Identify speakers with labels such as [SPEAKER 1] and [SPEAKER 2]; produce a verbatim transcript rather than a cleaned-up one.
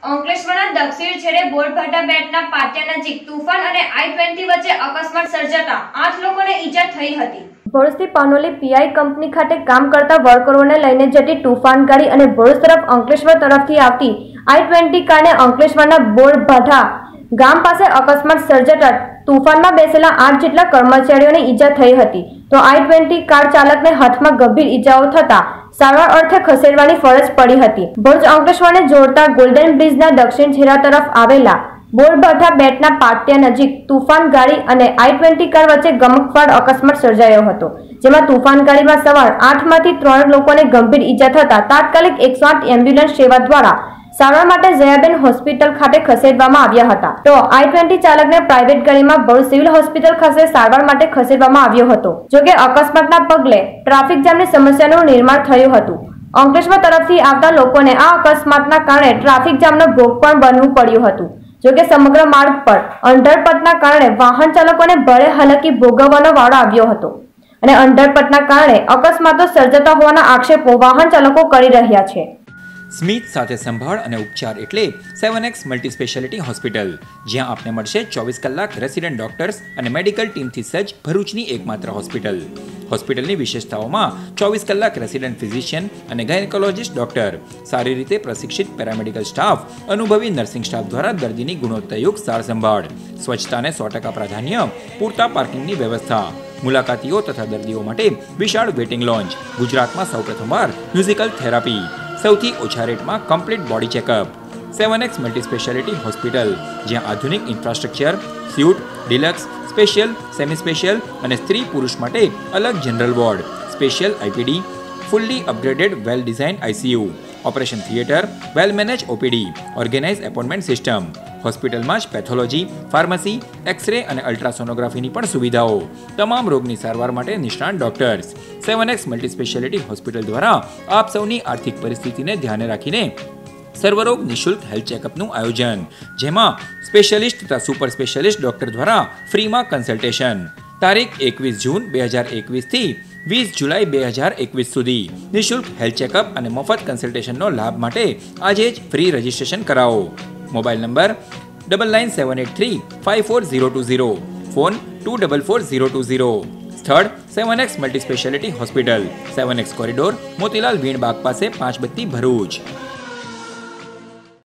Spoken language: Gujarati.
[SPEAKER 1] અંકલેશ્વરના દક્ષિણ છેડે બોરભાટા બેટના પાટિયા નજીક તૂફાન અને આઈ ટ્વેન્ટી વચ્ચે અકસ્માત સર્જાતા આઠ લોકોને ઈજા થઈ હતી। ભરૂચથી પાનોલી પીઆઈ કંપની ખાતે કામ કરતા વર્કરોને લઈને જતી તૂફાન ગાડી અને ભરૂચ તરફ અંકલેશ્વર તરફથી આવતી આઈ ટ્વેન્ટી કારને અંકલેશ્વરના બોરભાટા ગામ પાસે અકસ્માત સર્જાતા તૂફાનમાં બેસેલા આઠ જેટલા કર્મચારીઓને ઈજા થઈ હતી। તો આઈ ટ્વેન્ટી કાર ચાલકને હાથમાં ગંભીર ઈજાઓ થતા સારવાર અર્થે ખસેડવાની ફરજ પડી હતી। ભરૂચ અંકલેશ્વરને જોડતા ગોલ્ડન બ્રિજના દક્ષિણ છેડા તરફ આવેલા બોરભાટા બેટના પાટિયા નજીક તૂફાન ગાડી અને આઈ ટ્વેન્ટી કાર વચ્ચે ગમખ્વાર અકસ્માત સર્જાયો હતો, જેમાં તૂફાન ગાડીમાં સવાર આઠ માંથી ત્રણ લોકોને ગંભીર ઈજા થતા તાત્કાલિક એકસો આઠ એમ્બ્યુલન્સ સેવા દ્વારા સારવાર માટે જયાબેન હોસ્પિટલ ખાતે ખસેડવામાં આવ્યા હતા। તો આઈ ટ્વેન્ટી ચાલકને પ્રાઇવેટ ગાડીમાં ભરૂચ સિવિલ હોસ્પિટલ ખાતે સારવાર માટે ખસેડવામાં આવ્યો હતો। જોકે અકસ્માતના પગલે ટ્રાફિક જામની સમસ્યાનું નિર્માણ થયું હતું। અંકલેશ્વર તરફથી આવતા લોકોને આ અકસ્માતના કારણે ટ્રાફિક જામનો ભોગ પણ બનવું પડ્યું હતું। જોકે સમગ્ર માર્ગ પર અંધરપટના કારણે વાહન ચાલકોને ભારે હાલાકી ભોગવવાનો વારો આવ્યો હતો અને અંધરપટના કારણે અકસ્માતો સર્જાતા હોવાના આક્ષેપો વાહન ચાલકો કરી રહ્યા છે।
[SPEAKER 2] સ્મિત સાથે સંભાળ અને ઉપચાર એટલે seven x multi speciality hospital, જ્યાં આપને મળશે ચોવીસ કલાક રેસિડેન્ટ ડોક્ટર્સ અને મેડિકલ ટીમથી સજ્જ ભરૂચની એકમાત્ર હોસ્પિટલ। હોસ્પિટલની વિશેષતાઓમાં ચોવીસ કલાક રેસિડેન્ટ ફિઝિશિયન અને ગાયનેકોલોજીસ્ટ ડોક્ટર, સારી રીતે પ્રશિક્ષિત પેરામેડિકલ સ્ટાફ, અનુભવી નર્સિંગ સ્ટાફ દ્વારા દર્દીની ગુણવત્તાયુક્ત સાર સંભાળ, સ્વચ્છતાને સો ટકા પ્રાધાન્ય, પૂરતા પાર્કિંગની વ્યવસ્થા, મુલાકાતીઓ તથા દર્દીઓ માટે વિશાળ વેટિંગ લોન્જ, ગુજરાતમાં સૌપ્રથમવાર મ્યુઝિકલ થેરાપી, સૌથી ઓછા રેટમાં complete body checkup. Seven x multi speciality hospital, જ્યાં આધુનિક infrastructure, suite, deluxe, special, semi special અને સ્ત્રી પુરુષ માટે અલગ general ward, special IPD, fully upgraded well design ICU, operation theatre, well manage OPD, organise appointment system, હોસ્પિટલમાં જ પેથોલોજી, ફાર્મસી, એક્સરે અને અલ્ટ્રાસોનોગ્રાફીની પણ સુવિધાઓ, તમામ રોગની સારવાર માટે નિષ્ણાત doctors. Seven x multi speciality hospital દ્વારા આપ સૌની આર્થિક પરિસ્થિતિને ધ્યાને રાખીને સર્વરોગ નિઃશુલ્ક હેલ્થ ચેકઅપનું આયોજન, જેમાં સ્પેશિયાલિસ્ટ તથા સુપર સ્પેશિયાલિસ્ટ ડોક્ટર દ્વારા ફ્રીમાં કન્સલ્ટેશન। તારીખ એકવીસ જૂન બે હજાર એકવીસ થી વીસ જુલાઈ બે હજાર એકવીસ સુધી નિઃશુલ્ક હેલ્થ ચેકઅપ અને મફત કન્સલ્ટેશનનો લાભ માટે આજે જ ફ્રી રજીસ્ટ્રેશન કરાવો। Mobile number double nine seven eight three five four zero two zero, phone two double four zero two zero. સ્થળ seven x multi speciality hospital, seven X corridor, Motilal વીણ બાગ પાસે પાંચ બત્તી ભરૂચ।